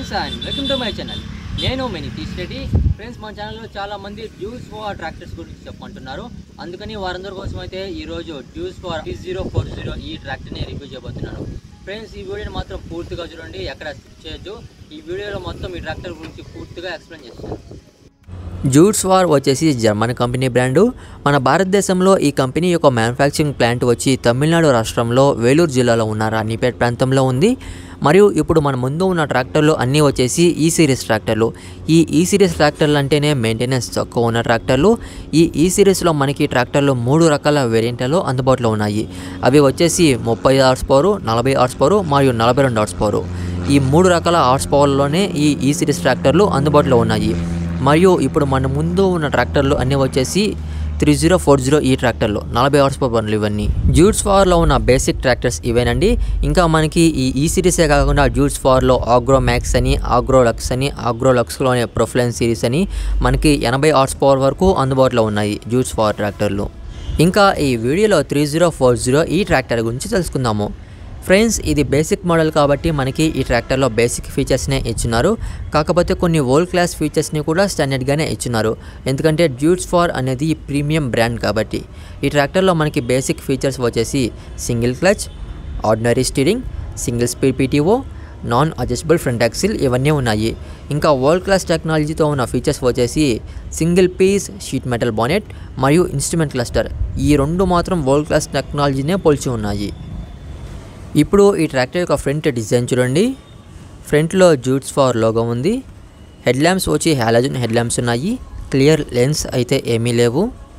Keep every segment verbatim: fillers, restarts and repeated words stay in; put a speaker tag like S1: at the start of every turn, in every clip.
S1: Friends and welcome to my channel. నేను మీ Nitish Reddy. Friends, మన ఛానల్లో చాలా మంది డ్యూస్ ఫార్ ట్రాక్టర్స్ గురించి చెప్పమంటున్నారు. అందుకని వారందరి కోసం అయితే ఈరోజు Deutz Fahr three zero four zero ఈ ట్రాక్టర్ని రివ్యూ చేయబోతున్నాను. ఫ్రెండ్స్, ఈ వీడియోని మాత్రం పూర్తిగా చూడండి, ఎక్కడ స్కిప్ చేయొద్దు. ఈ వీడియోలో మొత్తం ఈ ట్రాక్టర్ గురించి పూర్తిగా ఎక్స్ప్లెయిన్ చేస్తాను.
S2: డ్యూట్స్ ఫార్ వచ్చేసి జర్మన్ కంపెనీ బ్రాండు. మన భారతదేశంలో ఈ కంపెనీ యొక్క మ్యానుఫ్యాక్చరింగ్ ప్లాంట్ వచ్చి తమిళనాడు రాష్ట్రంలో వేలూరు జిల్లాలో ఉన్న రాణిపేట్ ప్రాంతంలో ఉంది. మరియు ఇప్పుడు మన ముందు ఉన్న ట్రాక్టర్లు అన్నీ వచ్చేసి ఈ సిరీస్ ట్రాక్టర్లు. ఈ ఈ సిరీస్ ట్రాక్టర్లు అంటేనే మెయింటెనెన్స్ తక్కువ ఉన్న ట్రాక్టర్లు. ఈ ఈ సిరీస్లో మనకి ట్రాక్టర్లు మూడు రకాల వేరియంట్లలో అందుబాటులో ఉన్నాయి. అవి వచ్చేసి ముప్పై హార్స్ పవర్, నలభై హార్స్ పవర్ మరియు నలభై రెండు హార్స్ పవర్. ఈ మూడు రకాల హార్స్ పవర్లోనే ఈ ఈ సిరీస్ ట్రాక్టర్లు అందుబాటులో ఉన్నాయి. మరియు ఇప్పుడు మన ముందు ఉన్న ట్రాక్టర్లు అన్నీ వచ్చేసి త్రీ జీరో ఫోర్ జీరో ఈ ట్రాక్టర్లు, నలభై హార్స్ పవర్ బండ్లు ఇవన్నీ. డ్యూట్స్ ఫార్లో ఉన్న బేసిక్ ట్రాక్టర్స్ ఇవేనండి. ఇంకా మనకి ఈ ఈ సిరీసే కాకుండా డ్యూట్స్ ఫార్లో ఆగ్రో మ్యాక్స్ అని, ఆగ్రో లక్స్ అని, ఆగ్రో లక్స్లోనే ప్రొఫ్లెన్స్ సిరీస్ అని మనకి ఎనభై హార్స్ పవర్ వరకు అందుబాటులో ఉన్నాయి డ్యూట్స్ ఫార్ ట్రాక్టర్లు. ఇంకా ఈ వీడియోలో త్రీ జీరో ఫోర్ జీరో ఈ ట్రాక్టర్ గురించి తెలుసుకుందాము. ఫ్రెండ్స్, ఇది బేసిక్ మోడల్ కాబట్టి మనకి ఈ ట్రాక్టర్లో బేసిక్ ఫీచర్స్నే ఇచ్చున్నారు. కాకపోతే కొన్ని వరల్డ్ క్లాస్ ఫీచర్స్ని కూడా స్టాండర్డ్గానే ఇచ్చున్నారు. ఎందుకంటే డ్యూట్స్ ఫార్ అనేది ప్రీమియం బ్రాండ్ కాబట్టి. ఈ ట్రాక్టర్లో మనకి బేసిక్ ఫీచర్స్ వచ్చేసి single clutch, ordinary steering, single speed PTO, non adjustable front axle ఇవన్నీ ఉన్నాయి. ఇంకా వరల్డ్ క్లాస్ టెక్నాలజీతో ఉన్న ఫీచర్స్ వచ్చేసి single piece sheet metal bonnet మరియు ఇన్స్ట్రుమెంట్ క్లస్టర్. ఈ రెండు మాత్రం వరల్డ్ క్లాస్ టెక్నాలజీనే పోల్చి ఉన్నాయి. ఇప్పుడు ఈ ట్రాక్టర్ యొక్క ఫ్రంట్ డిజైన్ చూడండి. ఫ్రంట్లో డ్యూట్స్ ఫార్ లోగో ఉంది. హెడ్ ల్యాంప్స్ వచ్చి హాలోజన్ హెడ్ ల్యాంప్స్ ఉన్నాయి. క్లియర్ లెన్స్ అయితే ఏమీ లేవు.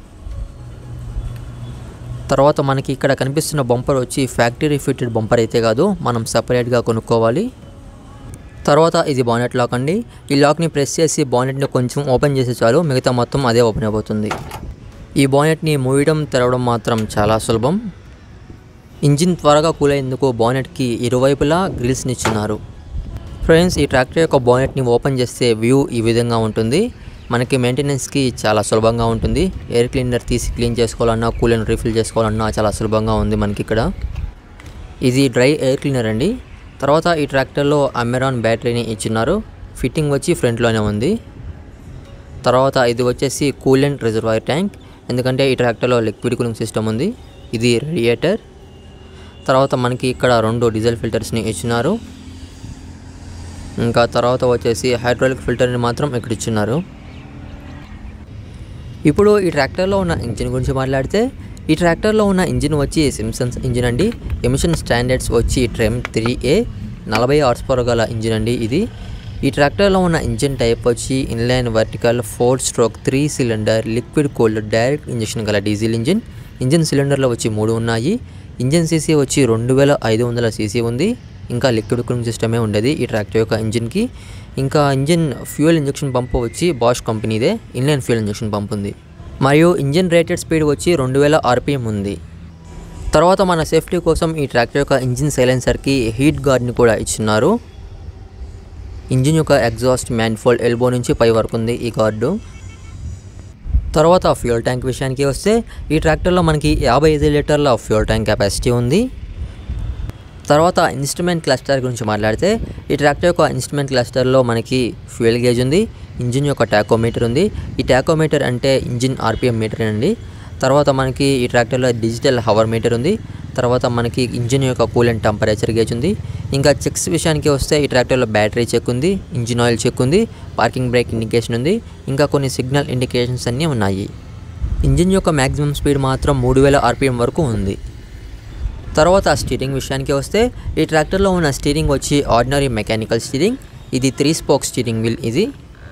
S2: తర్వాత మనకి ఇక్కడ కనిపిస్తున్న బంపర్ వచ్చి ఫ్యాక్టరీ ఫిట్టెడ్ బంపర్ అయితే కాదు, మనం సపరేట్గా కొనుక్కోవాలి. తర్వాత ఇది బానెట్ లాక్ అండి. ఈ లాక్ని ప్రెస్ చేసి బానెట్ని కొంచెం ఓపెన్ చేసి చాలు, మిగతా మొత్తం అదే ఓపెన్ అయిపోతుంది. ఈ బానెట్ని మూయడం తెరవడం మాత్రం చాలా సులభం. ఇంజిన్ త్వరగా కూల్ అయ్యేందుకు బానెట్కి ఇరువైపులా గ్రిల్స్ని ఇచ్చున్నారు. ఫ్రెండ్స్, ఈ ట్రాక్టర్ యొక్క బానెట్ని ఓపెన్ చేస్తే వ్యూ ఈ విధంగా ఉంటుంది. మనకి మెయింటెనెన్స్కి చాలా సులభంగా ఉంటుంది. ఎయిర్ క్లీనర్ తీసి క్లీన్ చేసుకోవాలన్నా, కూలెంట్ రీఫిల్ చేసుకోవాలన్నా చాలా సులభంగా ఉంది మనకి ఇక్కడ. ఇది డ్రై ఎయిర్ క్లీనర్ అండి. తర్వాత ఈ ట్రాక్టర్లో అమెరాన్ బ్యాటరీని ఇచ్చిన్నారు. ఫిట్టింగ్ వచ్చి ఫ్రంట్లోనే ఉంది. తర్వాత ఇది వచ్చేసి కూలెంట్ రిజర్వాయర్ ట్యాంక్, ఎందుకంటే ఈ ట్రాక్టర్లో లిక్విడ్ కూలింగ్ సిస్టమ్ ఉంది. ఇది రేడియేటర్. తర్వాత మనకి ఇక్కడ రెండు డీజిల్ ఫిల్టర్స్ని ఇచ్చినారు. ఇంకా తర్వాత వచ్చేసి హైడ్రాలిక్ ఫిల్టర్ని మాత్రం ఇక్కడ ఇచ్చినారు. ఇప్పుడు ఈ ట్రాక్టర్లో ఉన్న ఇంజిన్ గురించి మాట్లాడితే, ఈ ట్రాక్టర్లో ఉన్న ఇంజిన్ వచ్చి సింప్సన్స్ ఇంజిన్ అండి. ఎమిషన్ స్టాండర్డ్స్ వచ్చి ట్రెమ్ త్రీ ఏ, నలభై హార్స్ పవర్ గల ఇంజిన్ అండి ఇది. ఈ ట్రాక్టర్లో ఉన్న ఇంజిన్ టైప్ వచ్చి inline vertical four stroke three cylinder liquid cooled direct injection గల డీజిల్ ఇంజిన్. ఇంజిన్ సిలిండర్లో వచ్చి మూడు ఉన్నాయి. ఇంజిన్ సీసీ వచ్చి రెండు వేల ఐదు వందల సీసీ ఉంది. ఇంకా లిక్విడ్ కూలింగ్ సిస్టమే ఉండేది ఈ ట్రాక్టర్ యొక్క ఇంజిన్కి. ఇంకా ఇంజిన్ ఫ్యూయల్ ఇంజెక్షన్ పంపు వచ్చి బాష్ కంపెనీదే ఇన్లైన్ ఫ్యూయల్ ఇంజెక్షన్ పంప్ ఉంది. మరియు ఇంజిన్ రేటెడ్ స్పీడ్ వచ్చి రెండు వేల ఆర్పిఎం ఉంది. తర్వాత మన సేఫ్టీ కోసం ఈ ట్రాక్టర్ యొక్క ఇంజిన్ సైలెన్సర్కి హీట్ గార్డ్ని కూడా ఇచ్చిన్నారు. ఇంజిన్ యొక్క ఎగ్జాస్ట్ మ్యాన్ఫోల్డ్ ఎల్బో నుంచి పై వరకు ఉంది ఈ గార్డు. తర్వాత ఫ్యూయల్ ట్యాంక్ విషయానికి వస్తే, ఈ ట్రాక్టర్లో మనకి యాభై ఐదు లీటర్ల ఫ్యూయల్ ట్యాంక్ కెపాసిటీ ఉంది. తర్వాత ఇన్స్ట్రుమెంట్ క్లస్టర్ గురించి మాట్లాడితే, ఈ ట్రాక్టర్ యొక్క ఇన్స్ట్రుమెంట్ క్లస్టర్లో మనకి ఫ్యూయల్ గేజ్ ఉంది, ఇంజిన్ యొక్క టాకోమీటర్ ఉంది. ఈ టాకోమీటర్ అంటే ఇంజిన్ ఆర్పిఎం మీటర్ అండి. తర్వాత మనకి ఈ ట్రాక్టర్లో డిజిటల్ హవర్ మీటర్ ఉంది. తర్వాత మనకి ఇంజిన్ యొక్క కూలెంట్ టెంపరేచర్ గేజ్ ఉంది. ఇంకా చెక్స్ విషయానికి వస్తే, ఈ ట్రాక్టర్లో బ్యాటరీ చెక్ ఉంది, ఇంజిన్ ఆయిల్ చెక్ ఉంది, పార్కింగ్ బ్రేక్ ఇండికేషన్ ఉంది, ఇంకా కొన్ని సిగ్నల్ ఇండికేషన్స్ అన్నీ ఉన్నాయి. ఇంజిన్ యొక్క మ్యాక్సిమం స్పీడ్ మాత్రం మూడు వేల ఆర్పిఎం వరకు ఉంది. తర్వాత స్టీరింగ్ విషయానికి వస్తే, ఈ ట్రాక్టర్లో ఉన్న స్టీరింగ్ వచ్చి ఆర్డినరీ మెకానికల్ స్టీరింగ్. ఇది త్రీ స్పోక్ స్టీరింగ్ వీల్ ఇది.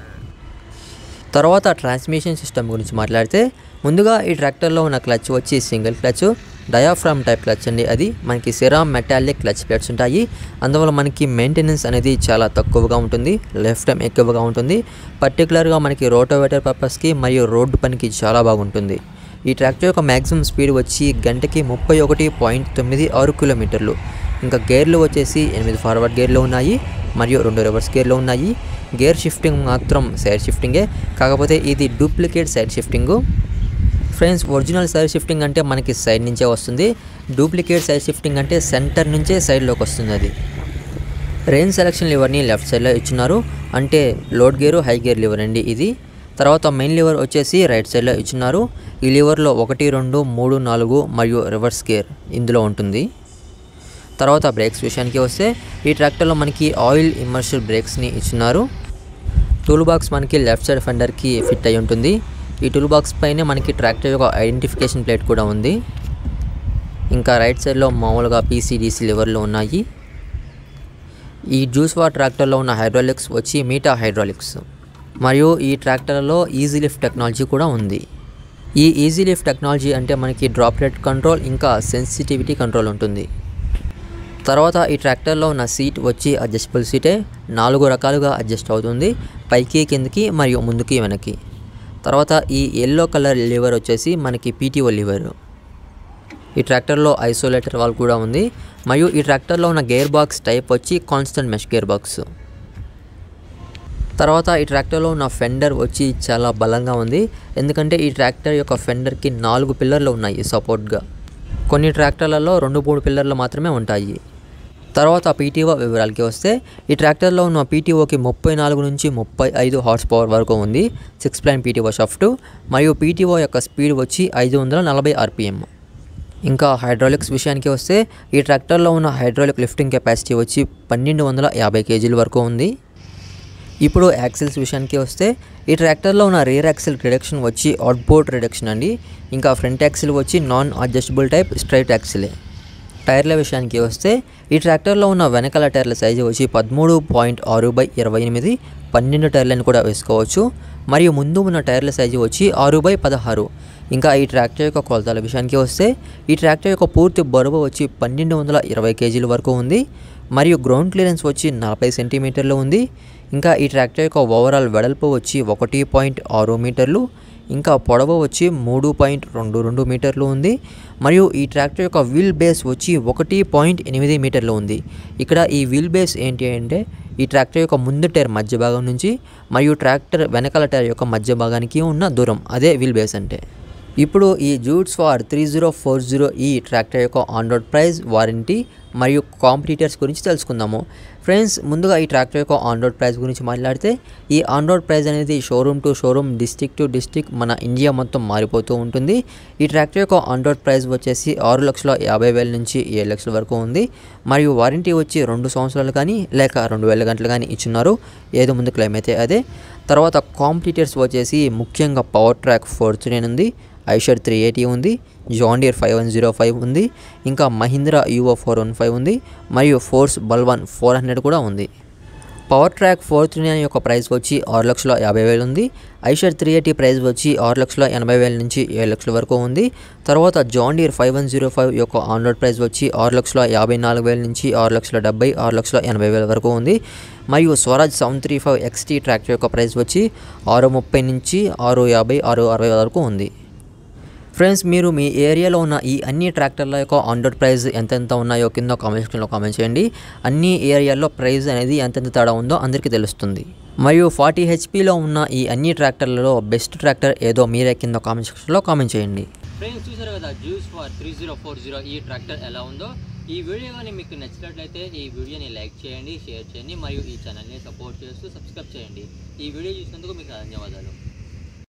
S2: తర్వాత ట్రాన్స్మిషన్ సిస్టమ్ గురించి మాట్లాడితే, ముందుగా ఈ ట్రాక్టర్లో ఉన్న క్లచ్ వచ్చి single clutch, diaphragm type clutch అండి. అది మనకి సెరామ్ మెటాలిక్ క్లచ్ ప్లేట్స్ ఉంటాయి. అందువల్ల మనకి మెయింటెనెన్స్ అనేది చాలా తక్కువగా ఉంటుంది, లెఫ్ట్ టైం ఎక్కువగా ఉంటుంది. పర్టికులర్గా మనకి రోటోవేటర్ పర్పస్కి మరియు రోడ్డు పనికి చాలా బాగుంటుంది. ఈ ట్రాక్టర్ యొక్క మ్యాక్సిమం స్పీడ్ వచ్చి గంటకి ముప్పై ఒకటి పాయింట్ తొమ్మిది ఆరు కిలోమీటర్లు. ఇంకా గేర్లు వచ్చేసి ఎనిమిది ఫార్వర్డ్ గేర్లు ఉన్నాయి మరియు రెండు రివర్స్ గేర్లు ఉన్నాయి. గేర్ షిఫ్టింగ్ మాత్రం సైడ్ షిఫ్టింగే, కాకపోతే ఇది duplicate side shifting. Friends, original side shifting అంటే మనకి సైడ్ నుంచే వస్తుంది. డూప్లికేట్ సైడ్ షిఫ్టింగ్ అంటే సెంటర్ నుంచే సైడ్లోకి వస్తుంది అది. రేంజ్ సెలక్షన్ లివర్ని లెఫ్ట్ సైడ్లో ఇచ్చున్నారు, అంటే low gear high gear lever అండి ఇది. తర్వాత మెయిన్ లివర్ వచ్చేసి రైట్ సైడ్లో ఇచ్చున్నారు. ఈ లివర్లో ఒకటి రెండు మూడు నాలుగు మరియు రివర్స్ గేర్ ఇందులో ఉంటుంది. తర్వాత బ్రేక్స్ విషయానికి వస్తే ఈ ట్రాక్టర్లో మనకి ఆయిల్ ఇమ్మర్స్డ్ బ్రేక్స్ని ఇచ్చున్నారు. టూల్ బాక్స్ మనకి లెఫ్ట్ సైడ్ ఫెండర్కి ఫిట్ అయి ఉంటుంది. ఈ టూల్ బాక్స్ పైనే మనకి ట్రాక్టర్ యొక్క ఐడెంటిఫికేషన్ ప్లేట్ కూడా ఉంది. ఇంకా రైట్ సైడ్లో మామూలుగా పీసీడీసీ లివర్లు ఉన్నాయి. ఈ జ్యూస్ వార్ ట్రాక్టర్లో ఉన్న హైడ్రాలిక్స్ వచ్చి మీటా హైడ్రాలిక్స్, మరియు ఈ ట్రాక్టర్లో ఈజీ లిఫ్ట్ టెక్నాలజీ కూడా ఉంది. ఈ ఈజీ లిఫ్ట్ టెక్నాలజీ అంటే మనకి డ్రాప్ రేట్ కంట్రోల్ ఇంకా సెన్సిటివిటీ కంట్రోల్ ఉంటుంది. తర్వాత ఈ ట్రాక్టర్లో ఉన్న సీట్ వచ్చి అడ్జస్టబుల్ సీటే, నాలుగు రకాలుగా అడ్జస్ట్ అవుతుంది, పైకి కిందకి మరియు ముందుకి వెనక్కి. తర్వాత ఈ ఎల్లో కలర్ లివర్ వచ్చేసి మనకి పీటీఓ లివర్. ఈ ట్రాక్టర్లో ఐసోలేటర్ వాల్వ్ కూడా ఉంది, మరియు ఈ ట్రాక్టర్లో ఉన్న గేర్ బాక్స్ టైప్ వచ్చి కాన్స్టెంట్ మెష్ గేర్ బాక్స్. తర్వాత ఈ ట్రాక్టర్లో ఉన్న ఫెండర్ వచ్చి చాలా బలంగా ఉంది, ఎందుకంటే ఈ ట్రాక్టర్ యొక్క ఫెండర్కి నాలుగు పిల్లర్లు ఉన్నాయి సపోర్ట్గా. కొన్ని ట్రాక్టర్లలో రెండు మూడు పిల్లర్లు మాత్రమే ఉంటాయి. తర్వాత పీటీఓ వివరాలకి వస్తే ఈ ట్రాక్టర్లో ఉన్న పీటీఓకి ముప్పై నాలుగు నుంచి ముప్పై ఐదు హార్స్ పవర్ వరకు ఉంది, సిక్స్ ప్లైన్ పీటీఓ షాఫ్ట్, మరియు పీటీఓ యొక్క స్పీడ్ వచ్చి ఐదు వందల నలభై ఆర్పిఎం. ఇంకా హైడ్రాలిక్స్ విషయానికి వస్తే ఈ ట్రాక్టర్లో ఉన్న హైడ్రాలిక్ లిఫ్టింగ్ కెపాసిటీ వచ్చి పన్నెండు వందల యాభై కేజీల వరకు ఉంది. ఇప్పుడు యాక్సిల్స్ విషయానికి వస్తే ఈ ట్రాక్టర్లో ఉన్న రియర్ యాక్సిల్ రిడక్షన్ వచ్చి అవుట్బోర్డ్ రిడక్షన్ అండి. ఇంకా ఫ్రంట్ యాక్సిల్ వచ్చి నాన్ అడ్జస్టబుల్ టైప్ స్ట్రైట్ యాక్సిలే. టైర్ల విషయానికి వస్తే ఈ ట్రాక్టర్లో ఉన్న వెనకాల టైర్ల సైజు వచ్చి పదమూడు పాయింట్ ఆరు బై ఇరవై ఎనిమిది, పన్నెండు టైర్లను కూడా వేసుకోవచ్చు. మరియు ముందు ఉన్న టైర్ల సైజు వచ్చి ఆరు బై పదహారు. ఇంకా ఈ ట్రాక్టర్ యొక్క కొలతల విషయానికి వస్తే ఈ ట్రాక్టర్ యొక్క పూర్తి బరువు వచ్చి పన్నెండు వందల ఇరవై కేజీల వరకు ఉంది, మరియు గ్రౌండ్ క్లియరెన్స్ వచ్చి నలభై సెంటీమీటర్లు ఉంది. ఇంకా ఈ ట్రాక్టర్ యొక్క ఓవరాల్ వెడల్పు వచ్చి ఒకటి పాయింట్ ఆరు మీటర్లు, ఇంకా పొడవు వచ్చి మూడు పాయింట్ రెండు రెండు మీటర్లు ఉంది. మరియు ఈ ట్రాక్టర్ యొక్క వీల్ బేస్ వచ్చి ఒకటి పాయింట్ ఎనిమిది మీటర్లు ఉంది. ఇక్కడ ఈ వీల్ బేస్ ఏంటి అంటే ఈ ట్రాక్టర్ యొక్క ముందు టైర్ మధ్య భాగం నుంచి మరియు ట్రాక్టర్ వెనకాల టైర్ యొక్క మధ్య భాగానికి ఉన్న దూరం, అదే వీల్ బేస్ అంటే. ఇప్పుడు ఈ Deutz Fahr three zero four zero ఈ ట్రాక్టర్ యొక్క ఆన్ రోడ్ ప్రైస్, వారంటీ మరియు కాంపిటీటర్స్ గురించి తెలుసుకుందాము. ఫ్రెండ్స్, ముందుగా ఈ ట్రాక్టర్ యొక్క ఆన్ రోడ్ ప్రైస్ గురించి మాట్లాడితే ఈ ఆన్ రోడ్ ప్రైస్ అనేది showroom to showroom, district to district మన ఇండియా మొత్తం మారిపోతూ ఉంటుంది. ఈ ట్రాక్టర్ యొక్క ఆన్ రోడ్ ప్రైస్ వచ్చేసి ఆరు లక్షల యాభై వేల నుంచి ఏడు లక్షల వరకు ఉంది, మరియు వారంటీ వచ్చి రెండు సంవత్సరాలు కానీ లేక రెండు వేల గంటలు కానీ ఇచ్చున్నారు, ఏదో ముందు క్లెయిమ్ అయితే అదే. తర్వాత కాంపిటీటర్స్ వచ్చేసి ముఖ్యంగా పవర్ ట్రాక్ ఫోర్ థర్టీ ఉంది, ఐషర్ త్రీ ఎయిటీ ఉంది, John Deere five one zero five ఉంది, ఇంకా Mahindra Yuvo four one five ఉంది, మరియు ఫోర్స్ బల్వన్ ఫోర్ హండ్రెడ్ కూడా ఉంది. Powertrac four three nine యొక్క ప్రైస్ వచ్చి ఆరు లక్షల యాభై వేలు ఉంది. ఐషర్ త్రీ ఎయిటీ ప్రైస్ వచ్చి ఆరు లక్షల ఎనభై వేల నుంచి ఏడు లక్షల వరకు ఉంది. తర్వాత John Deere five one zero five యొక్క ఆన్ రోడ్ ప్రైస్ వచ్చి ఆరు లక్షల యాభై నాలుగు వేల నుంచి ఆరు లక్షల డెబ్బై ఆరు లక్షల ఎనభై వేల వరకు ఉంది. మరియు Swaraj seven three five XT tractor యొక్క ప్రైస్ వచ్చి ఆరు ముప్పై నుంచి ఆరు యాభై ఆరు అరవై వరకు ఉంది. ఫ్రెండ్స్, మీరు మీ ఏరియాలో ఉన్న ఈ అన్ని ట్రాక్టర్ల యొక్క ఆన్ రోడ్ ప్రైస్ ఎంతెంత ఉన్నాయో కింద కామెంట్ సెక్షన్లో కామెంట్ చేయండి. అన్ని ఏరియాల్లో ప్రైస్ అనేది ఎంతెంత తేడా ఉందో అందరికీ తెలుస్తుంది. మరియు ఫార్టీ హెచ్పీలో ఉన్న ఈ అన్ని ట్రాక్టర్లలో బెస్ట్ ట్రాక్టర్ ఏదో మీరే కింద కామెంట్ సెక్షన్లో కామెంట్ చేయండి.
S1: ఫ్రెండ్స్, చూసారు కదా Deutz Fahr three zero four zero ఈ ట్రాక్టర్ ఎలా ఉందో. ఈ వీడియో కానీ మీకు నచ్చినట్లయితే ఈ వీడియోని లైక్ చేయండి, షేర్ చేయండి, మరియు ఈ ఛానల్ని సపోర్ట్ చేస్తూ సబ్స్క్రైబ్ చేయండి. ఈ వీడియో చూసినందుకు మీకు ధన్యవాదాలు.